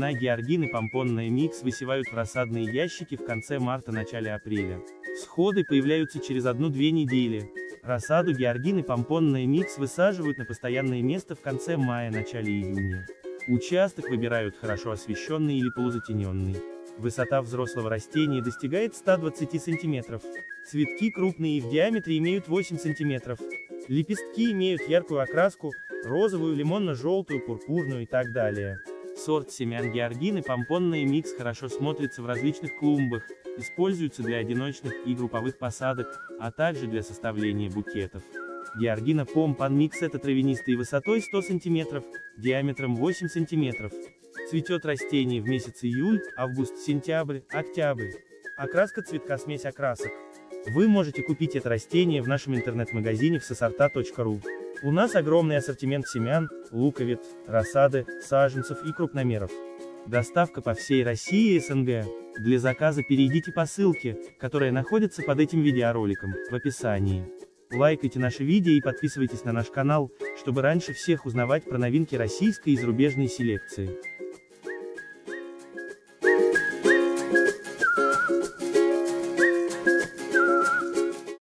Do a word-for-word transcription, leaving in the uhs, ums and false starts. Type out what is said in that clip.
Семена георгины помпонная микс высевают в рассадные ящики в конце марта-начале апреля. Всходы появляются через одну-две недели. Рассаду георгины помпонная микс высаживают на постоянное место в конце мая-начале июня. Участок выбирают хорошо освещенный или полузатененный. Высота взрослого растения достигает ста двадцати сантиметров. Цветки крупные и в диаметре имеют восемь сантиметров. Лепестки имеют яркую окраску, розовую, лимонно-желтую, пурпурную и так далее. Сорт семян георгины помпонная микс хорошо смотрится в различных клумбах, используется для одиночных и групповых посадок, а также для составления букетов. Георгина помпон микс — это травянистый высотой сто сантиметров, диаметром восемь сантиметров. Цветет растение в месяц июль, август, сентябрь, октябрь. Окраска цветка — смесь окрасок. Вы можете купить это растение в нашем интернет-магазине в сосорта точка ру. У нас огромный ассортимент семян, луковиц, рассады, саженцев и крупномеров. Доставка по всей России и СНГ. Для заказа перейдите по ссылке, которая находится под этим видеороликом, в описании. Лайкайте наши видео и подписывайтесь на наш канал, чтобы раньше всех узнавать про новинки российской и зарубежной селекции.